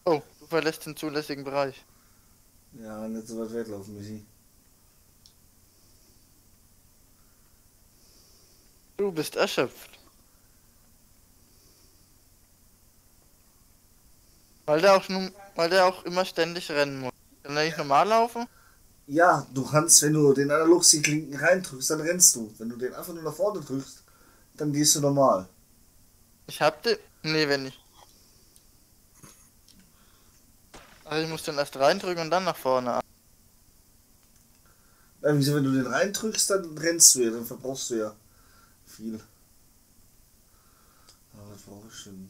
Oh, du verlässt den zulässigen Bereich. Ja, nicht so weit weglaufen, Michi. Du bist erschöpft. Weil der auch immer ständig rennen muss. Kann er nicht normal laufen? Ja, du kannst, wenn du den Analogstick-Linken reindrückst, dann rennst du. Wenn du den einfach nur nach vorne drückst, dann gehst du normal. Ich hab den. Nee, wenn ich. Also ich muss den erst reindrücken und dann nach vorne. Ja, wieso, wenn du den reindrückst, dann rennst du ja, dann verbrauchst du ja viel. Aber was brauche ich denn?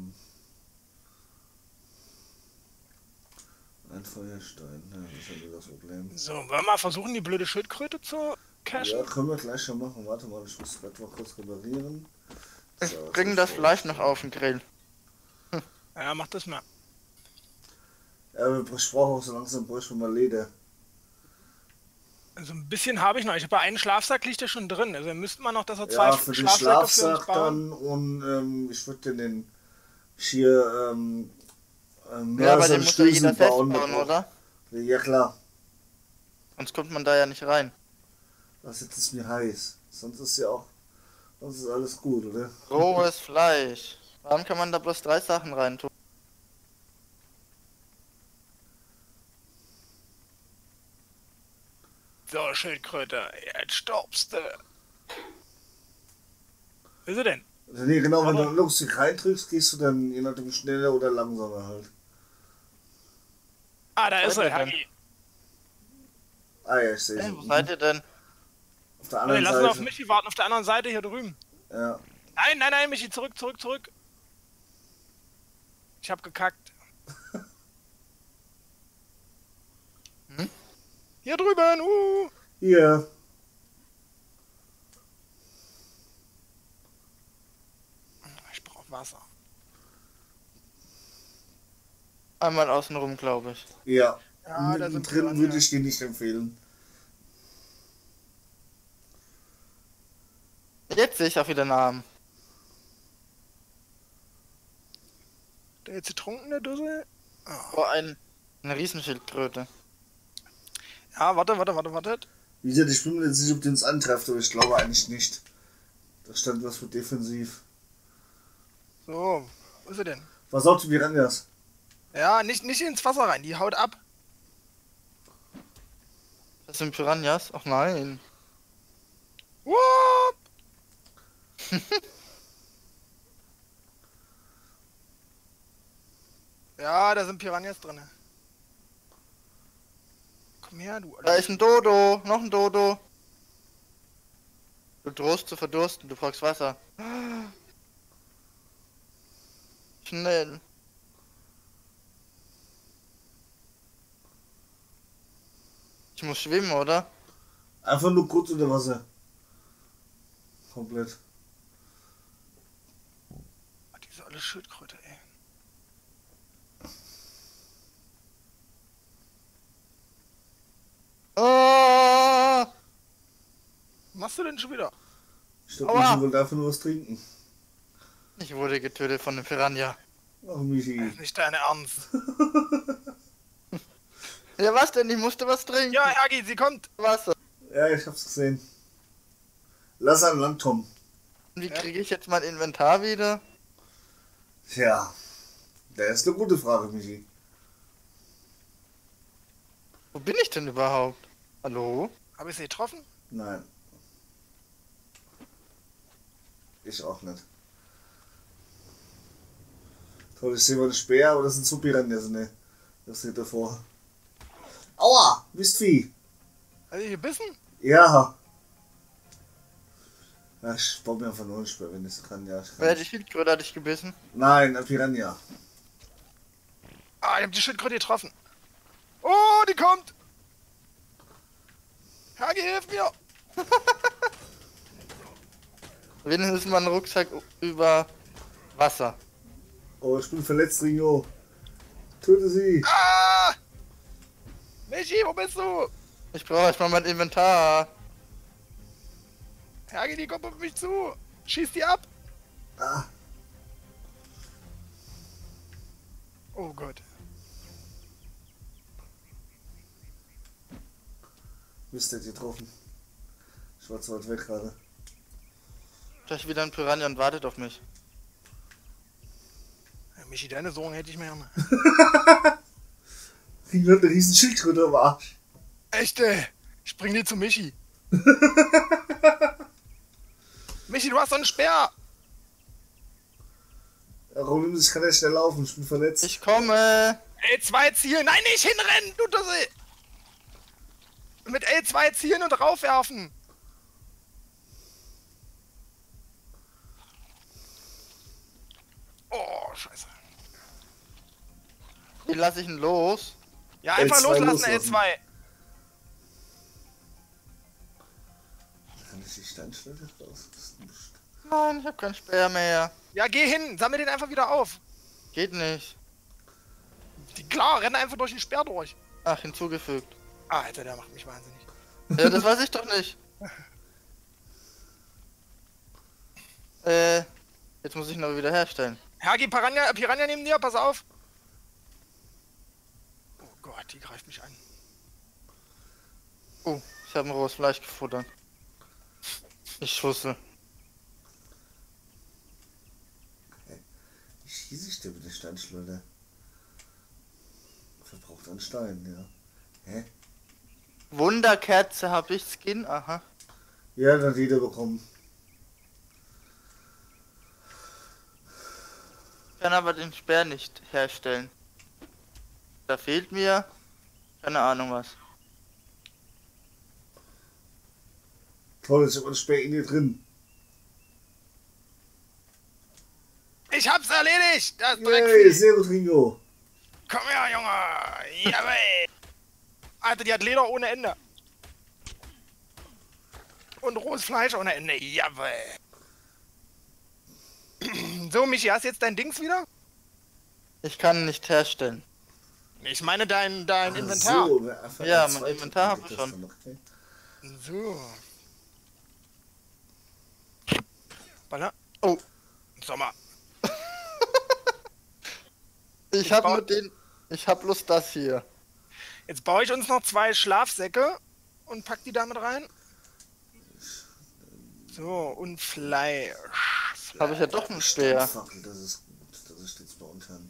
Ein Feuerstein, ja, das ist ja das Problem. So, wollen wir mal versuchen, die blöde Schildkröte zu Ja, cashen? können wir gleich schon machen. Warte mal, ich muss das mal kurz reparieren. Ich So, bringe das Fleisch noch auf den Grill. Ja, mach das mal. Ja, ich brauche auch so langsam bräuchte mal Leder. Also ein bisschen habe ich noch. Ich habe einen Schlafsack liegt ja schon drin. Also müssten wir noch, dass wir Ja, zwei für den Schlafsäcke für uns Schlafsack bauen. dann und ich würde den hier Ja, ja, aber so den einen muss ja jeder Schlüssel fest bauen. bauen, oder? Ja klar, Sonst kommt man da ja nicht rein. was jetzt ist mir heiß. Sonst ist alles gut, oder? Rohes Fleisch. Warum kann man da bloß 3 Sachen reintun? So, Schildkröte, jetzt stirbst du. Wo ist sie denn? Also nee, genau, wenn du Aber- einen Lustig reindrückst, gehst du dann je nachdem schneller oder langsamer halt. Ah, da ist Seid sie, ihr denn? Hagi. Ah ja, ich sehe Hey, sie. wo seid ihr denn? Auf der Okay, anderen lass uns auf Seite. Michi warten, auf der anderen Seite hier drüben. Ja. Nein, nein, nein, Michi, zurück, zurück, zurück. Ich hab gekackt. Hm? Hier drüben, Hier. Ich brauch Wasser. Einmal außenrum, glaube ich. Ja. Ja, da sind Mittendrin Piranha. würde ich dir nicht empfehlen. Jetzt sehe ich auch wieder Namen. Der jetzt betrunkene Dussel? Oh, eine Riesenschildkröte. Ja, warte. Wie gesagt, ich bin mir nicht sicher, ob der uns antrefft, aber ich glaube eigentlich nicht. Da stand was für defensiv. So, wo ist er denn? Was sagt die Piranhas? Ja, nicht ins Wasser rein, die haut ab. Das sind Piranhas? Ach nein. Whoop! Ja, da sind Piranhas drin. Komm her, du. Da ist ein Dodo. Noch ein Dodo. Du drohst zu verdursten. Du brauchst Wasser. Schnell. Ich muss schwimmen, oder? Einfach nur kurz unter Wasser. Komplett. Diese olle Schildkröte, ey. Ah! Was machst du denn schon wieder? Ich glaube, Aua. Michi wollte einfach nur was trinken. Ich wurde getötet von einem Piranha. Ach, Michi. Das ist nicht deine Ernst. Ja, was denn? Ich musste was trinken. Ja, Agi, sie kommt. Wasser. Ja, ich hab's gesehen. Lass an Land, Tom. Wie kriege ich jetzt mein Inventar wieder? Tja, das ist eine gute Frage, Michi. Wo bin ich denn überhaupt? Hallo? Habe ich sie getroffen? Nein. Ich auch nicht. Toll, ich sehe mal eine Speer, aber das sind so Piranhas, ne? Das steht davor. Aua! Mistvieh! Hat sie gebissen? Ja! Ja, ich baue mir einfach nur eine Speer, wenn ich es kann, ja. Ich kann Wer die nicht. Schildkröte hat dich gebissen? Nein, ein Piranha. Ah, ich hab die Schildkröte getroffen. Oh, die kommt. Hagi, hilf mir. Wenigstens ist mein Rucksack über Wasser. Oh, ich bin verletzt, Ringo. Töte sie! Ah! Michi, wo bist du? Ich brauche erstmal mein Inventar. Hagi, die kommt auf mich zu. Schieß die ab. Ah, Oh Gott. Mist, der hat getroffen. Ich war zu weit weg gerade. Vielleicht wieder ein Piranha und wartet auf mich. Ja, Michi, deine Sorgen hätte ich mir gerne. Kriegen wir eine riesen Schildkröte am Arsch. Echt, ey. Ich bring die zu Michi. Michi, du hast so einen Speer. Ja, Robin, ich kann ja schnell laufen, ich bin verletzt. Ich komme. L2 zielen. Nein, nicht hinrennen, du Dussel. Mit L2 zielen und raufwerfen. Oh, scheiße. Wie lasse ich ihn los? Ja, einfach L2 loslassen, loslassen. L2. Kann ich die Steinschleuder raus? Das ist nicht. Nein, ich habe keinen Speer mehr. Ja, geh hin, sammel den einfach wieder auf. Geht nicht. Klar, renn einfach durch den Speer durch. Ach, hinzugefügt. Ah, Alter, der macht mich wahnsinnig. Ja, das weiß ich doch nicht. Jetzt muss ich ihn aber wieder herstellen. Hergi, Piranha neben dir, pass auf. Oh Gott, die greift mich an. Oh, ich habe ein rohes Fleisch gefuttert. Ich schussel. Wie schieße ich denn mit der Steinschleuder? Verbraucht an Stein, ja. Hä? Wunderkerze habe ich Skin, aha. Ja, dann hat jeder bekommen. Ich kann aber den Speer nicht herstellen. Da fehlt mir keine Ahnung was. Toll, jetzt ist aber ein Speer in dir drin. Ich hab's erledigt! Das Yay, Dreckvieh! sehr gut, Ringo. Komm her, Junge! Jawohl! Alter, die hat Leder ohne Ende. Und rohes Fleisch ohne Ende. Jawohl! So, Michi, hast du jetzt dein Dings wieder? Ich kann nicht herstellen. Ich meine dein Inventar. So, wer einfach Ja, ein mein zweites Inventar geht hab ich das schon. dann noch, okay? So. Baller. Oh, Sommer. ich habe nur den. Ich habe bloß das hier. Jetzt baue ich uns noch 2 Schlafsäcke und pack die damit rein. So, und Fleisch. Habe ich ja doch einen Speer. Steinfackel, das ist gut. Das ist jetzt bei unteren.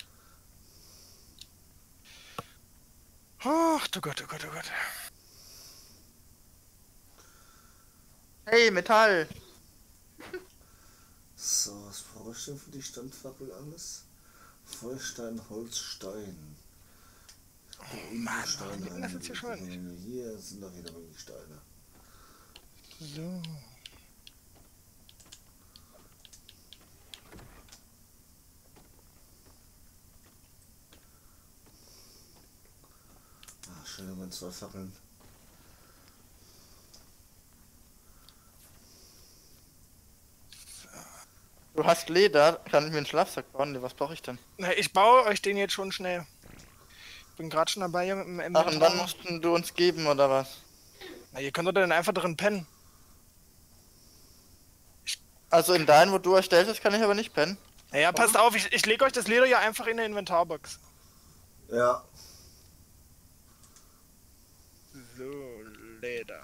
Ach, du Gott, du Gott, du Gott. Hey, Metall. So, was brauche ich denn für die Standfackel alles? Feuerstein, Holz, Stein. Oh Mann, warum liegt denn das jetzt hier schon? Hier sind doch jede Menge Steine. So. Ah, schön, meine 2 Fackeln. Du hast Leder. Kann ich mir einen Schlafsack bauen? Nee, was brauche ich denn? Na, ich baue euch den jetzt schon schnell. Bin gerade schon dabei hier mit dem Ach, und dann Inventar. mussten du uns geben, oder was? Na, ihr könnt doch dann einfach drin pennen. Also in deinen, wo du erstellt hast, kann ich aber nicht pennen. Naja, passt auf, ich lege euch das Leder ja einfach in der Inventarbox. Ja. So, Leder.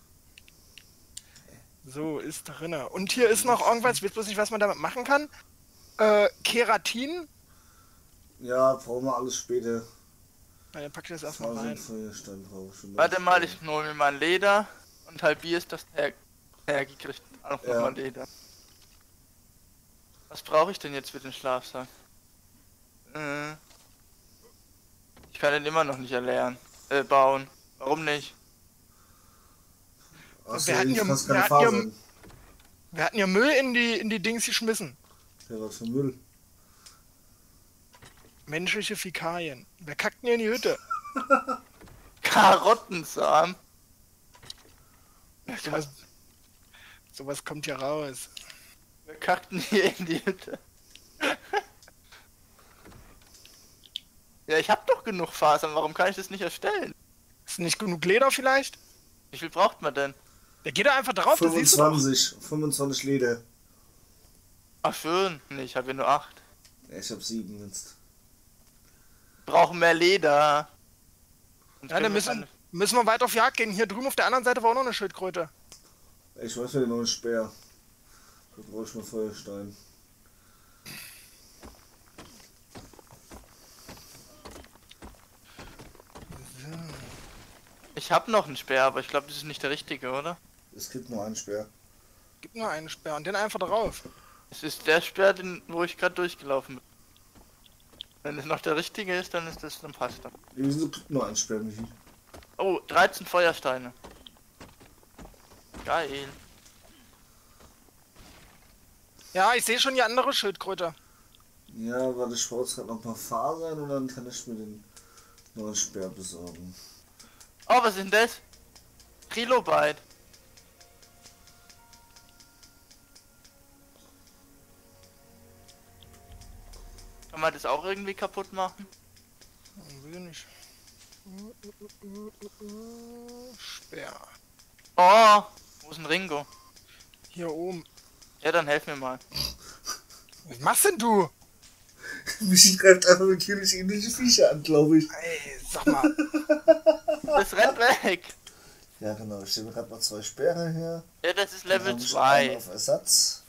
So, ist drinne. Und hier ist noch irgendwas, ich weiß bloß nicht, was man damit machen kann. Keratin. Ja, brauchen wir alles später. Na, dann pack ich das erstmal rein. Feuerstein brauche ich schon. Warte mal, ich hole mir mein Leder und halbierst das hergekriegt. Auch Ja. nochmal Leder. Was brauche ich denn jetzt für den Schlafsack? Ich kann den immer noch nicht bauen. Warum nicht? Hast Wir du hatten eigentlich ja- fast wir keine hatten ja- Fasern? Wir hatten ja Müll in die Dings geschmissen. Ja, was für Müll. Menschliche Fäkalien. Wer kackt denn hier in die Hütte? Karottensamen. Sowas kommt hier raus. Wir kackten hier in die Hütte. Ja, ich hab doch genug Fasern. Warum kann ich das nicht erstellen? Ist nicht genug Leder vielleicht? Wie viel braucht man denn? Der geht da einfach drauf, das siehst du doch. 25 Leder. Ach schön. Nee, ich habe ja nur 8. Ja, ich hab 7 jetzt. Brauchen mehr Leder. Sonst Ja, können dann wir Müssen wir weiter auf Jagd gehen. Hier drüben auf der anderen Seite war auch noch eine Schildkröte. Ich weiß ja noch einen Speer. Da brauche ich mal Feuerstein. Ich habe noch einen Speer, aber ich glaube, das ist nicht der richtige, oder? Es gibt nur einen Speer. Gib nur einen Speer und den einfach drauf. Es ist der Speer, wo ich gerade durchgelaufen bin. Wenn es noch der richtige ist, dann ist das, dann passt das. Wieso gibt nur einen Speer, Michi? Oh, 13 Feuersteine. Geil. Ja, ich sehe schon die andere Schildkröte. Ja, warte, ich brauche jetzt gerade noch ein paar Fasern und dann kann ich mir den neuen Speer besorgen. Oh, was ist denn das? Trilobite. Kann man das auch irgendwie kaputt machen? Will ich nicht. Speer. Oh, wo ist ein Ringo? Hier oben. Ja, dann helf mir mal. Was machst denn du? Michi greift einfach natürlich ähnliche Viecher an, glaube ich. Ey, sag mal. Das rennt weg. Ja, genau. Ich stelle gerade mal 2 Speere her. Ja, das ist Dann Level hab ich 2. einen auf Ersatz.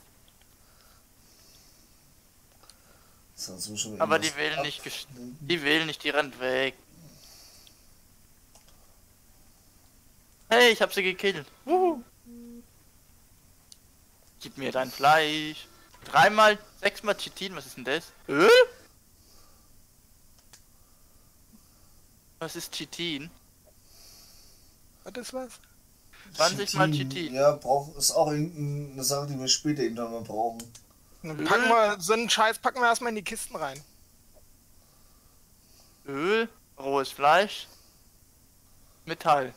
Sonst muss ich Aber die wählen nicht, die wählen nicht, die rennt weg. Hey, ich hab sie gekillt. Gib mir dein Fleisch. 3-mal, 6-mal Chitin, was ist denn das? Was ist Chitin? Was ist was? 20 mal Chitin. Ja, ist auch irgendeine Sache, die wir später irgendwann mal brauchen. Dann packen wir so einen Scheiß, packen wir erstmal in die Kisten rein. Öl, rohes Fleisch, Metall.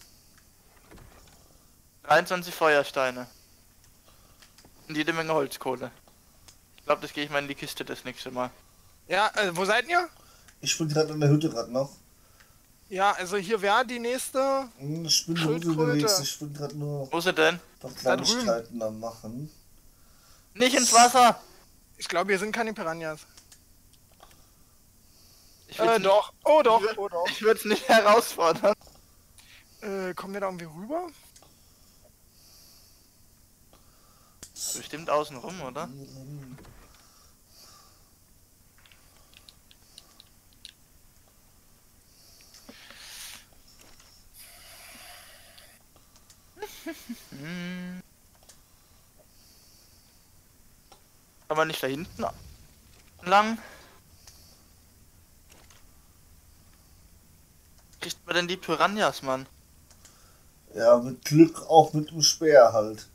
23 Feuersteine. Und jede Menge Holzkohle. Ich glaube, das gehe ich mal in die Kiste das nächste Mal. Ja, wo seid ihr? Ich bin gerade in der Hütte gerade noch. Ja, also hier wäre die nächste. Ich bin gut Schildkröte. unterwegs. Ich bin gerade nur Wo ist sie denn? noch Kleinigkeiten am machen. Nicht ins Wasser! Ich glaube, hier sind keine Piranhas. Ich will's nicht, Doch. Oh doch, oh doch. ich würde es nicht herausfordern. Kommen wir da irgendwie rüber? Bestimmt außen rum, oder? Kann man nicht da hinten lang? Kriegt man denn die Piranhas, Mann? Ja, mit Glück auch mit dem Speer halt.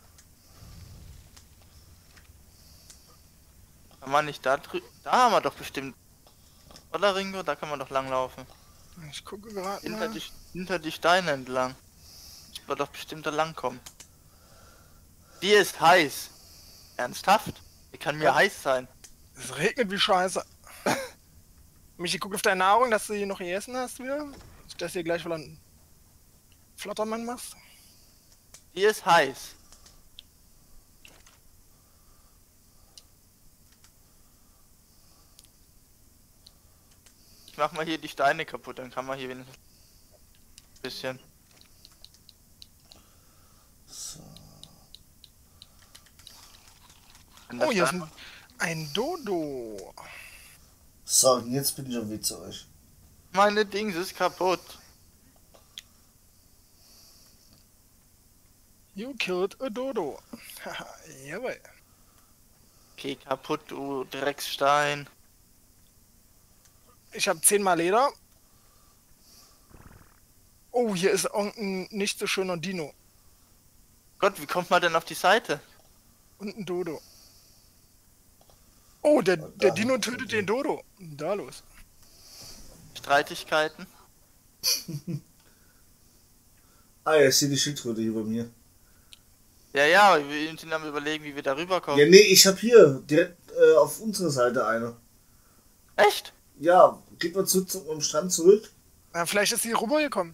Kann man nicht da drüben? Da haben wir doch bestimmt. Oder Ringo? Da kann man doch lang laufen. Ich gucke gerade Hinter mal. hinter die Steine entlang. Ich wird doch bestimmt da lang kommen. Die ist heiß. Ernsthaft? Die kann mir heiß sein. Es regnet wie Scheiße. Michi, guck auf deine Nahrung, dass du hier noch gegessen hast wieder. Dass du hier gleich wieder einen Flottermann machst. Die ist heiß. Ich mach mal hier die Steine kaputt, dann kann man hier wenigstens ein bisschen. So. Wenn das Oh, hier ist dann- ein Dodo. So, und jetzt bin ich auf Weg zu euch. Meine Dings ist kaputt. You killed a Dodo. Haha, jawohl. Okay, kaputt, du Drecksstein. Ich habe 10-mal Leder. Oh, hier ist irgendein nicht so schöner Dino. Gott, wie kommt man denn auf die Seite? Und ein Dodo. Oh, der da Dino hinten. tötet den Dodo. Da los. Streitigkeiten. Ah ja, ich sehe die Schildkröte hier bei mir. Ja, wir sind am überlegen, wie wir da rüberkommen. Ja, nee, ich habe hier direkt auf unserer Seite eine. Echt? Ja, geht mal zum Strand zurück. Na, vielleicht ist sie rübergekommen.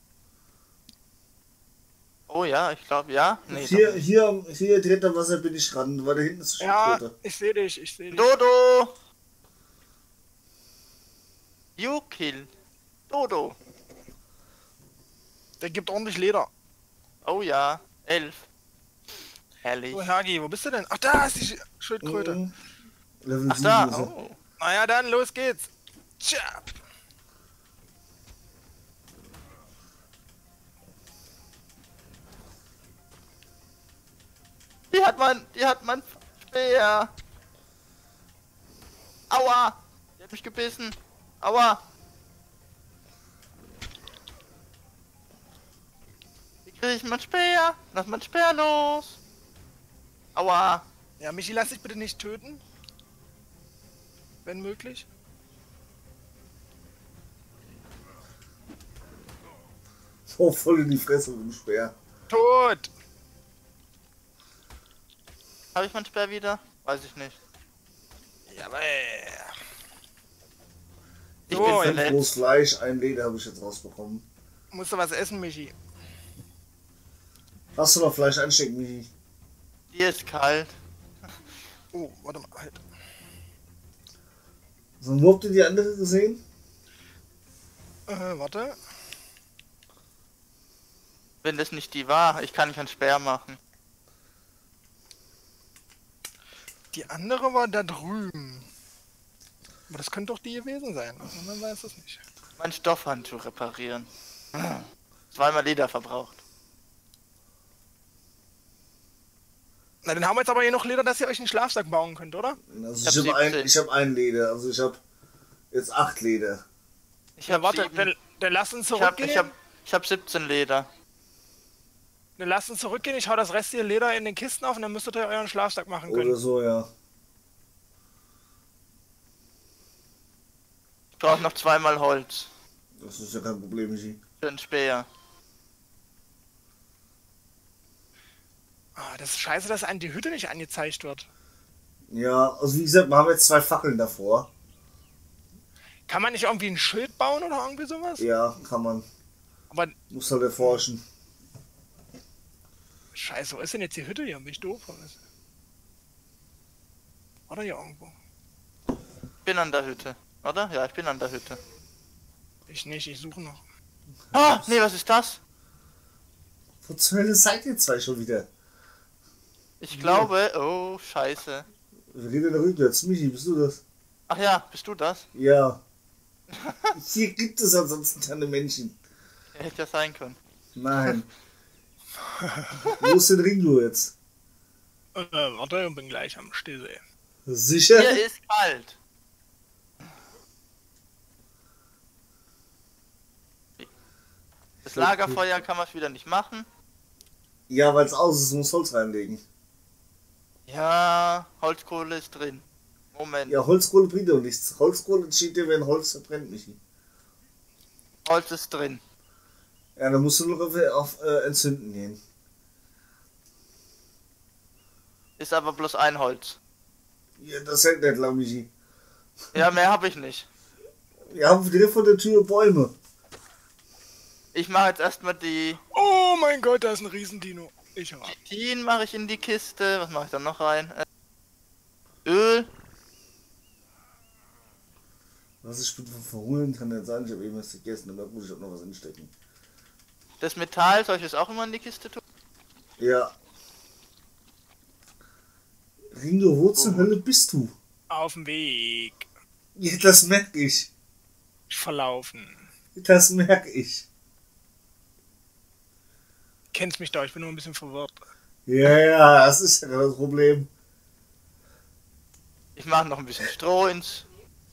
Oh ja, ich glaube ja. Nee, hier, doch nicht. hier direkt am Wasser bin ich dran, weil da hinten ist die Ja, Schildkröte. ich sehe dich, ich sehe dich. Dodo! You kill. Dodo. Der gibt ordentlich Leder. Oh ja, 11. Herrlich. So, Hergi, wo bist du denn? Ach, da ist die Schildkröte. Mhm. Level Ach 7 da, ist er. oh. Naja, dann, los geht's. Tja. Die hat mein Speer. Aua! Die hat mich gebissen. Aua! Wie kriege ich mein Speer? Lass mein Speer los! Aua! Ja, Michi, lass dich bitte nicht töten. Wenn möglich. So voll in die Fresse mit dem Speer. Tot! Habe ich mein Speer wieder? Weiß ich nicht. Jawohl. Ich So, bin jetzt verletzt. Bloß Fleisch, ein Leder habe ich jetzt rausbekommen. Musst du was essen, Michi? Hast du noch Fleisch einstecken, Michi? Die ist kalt. Oh, warte mal, halt. So, wo habt ihr die andere gesehen? Warte. Wenn das nicht die war, ich kann keinen Speer machen. Die andere war da drüben. Aber das könnte doch die gewesen sein. Man weiß es nicht. Mein Stoffhandschuh reparieren. Zweimal Leder verbraucht. Na, dann haben wir jetzt aber hier noch Leder, dass ihr euch einen Schlafsack bauen könnt, oder? Also Ich hab 17. ich hab ein Leder, also ich habe jetzt 8 Leder. Ich Ja, hab warte, 7. dann lasst uns Ich hab, zurückgehen. ich hab 17 Leder. Dann lasst uns zurückgehen. Ich hau das restliche Leder in den Kisten auf und dann müsstet ihr euren Schlafsack machen Oder können. so, ja. Ich brauche noch zweimal Holz. Das ist ja kein Problem, Michi. Für einen Speer. Ah, das ist scheiße, dass einem die Hütte nicht angezeigt wird. Ja, also wie gesagt, wir haben jetzt 2 Fackeln davor. Kann man nicht irgendwie ein Schild bauen oder irgendwie sowas? Ja, kann man. Aber Muss halt erforschen. scheiße, wo ist denn jetzt die Hütte hier? Bin ich doof? Oder hier irgendwo? Ich bin an der Hütte. Oder? Ja, ich bin an der Hütte. Ich nicht, ich suche noch. Ah, nee, was ist das? Wo zur Hölle seid ihr 2 schon wieder? Ich glaube, oh, scheiße. Wir reden da rückwärts. Michi, bist du das? Ach ja, bist du das? Ja. Hier gibt es ansonsten keine Menschen. Ja, hätte ja sein können. Nein. Wo ist denn Ringo jetzt? Warte, ich bin gleich am Stillsee. Sicher? Hier ist kalt. Das Lagerfeuer kann man wieder nicht machen. Ja, weil es aus ist, muss Holz reinlegen. Ja, Holzkohle ist drin. Moment. Ja, Holzkohle bringt doch nichts. Holzkohle entsteht ja, wenn Holz verbrennt, Michi. Holz ist drin. Ja, dann musst du noch auf Entzünden gehen. Ist aber bloß ein Holz. Ja, das hält nicht lang, Michi. Ja, mehr habe ich nicht. Wir haben direkt vor der Tür Bäume. Ich mache jetzt erstmal die Oh mein Gott, da ist ein Riesendino. Ich hab. Chitin mache ich in die Kiste. Was mache ich dann noch rein? Öl. Was ich bin verholen, kann nicht sein. Ich habe eben was gegessen, aber muss ich auch noch was instecken. Das Metall, soll ich das auch immer in die Kiste tun? Ja. Ringo, wo zur Hölle bist du? Auf dem Weg. Ja, das merke ich. Verlaufen. Das merke ich. Kennst mich doch, ich bin nur ein bisschen verwirrt. Ja, das ist ja das Problem. Ich mache noch ein bisschen Stroh ins.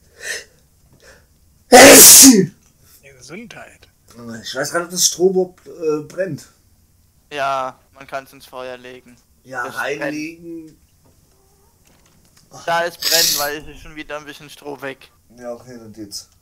Ja, Gesundheit. Ich weiß gerade, ob das Stroh brennt. Ja, man kann es ins Feuer legen. Ja, Das reinlegen. Da ist brennen, weil es ist schon wieder ein bisschen Stroh weg. Ja, okay, dann geht's.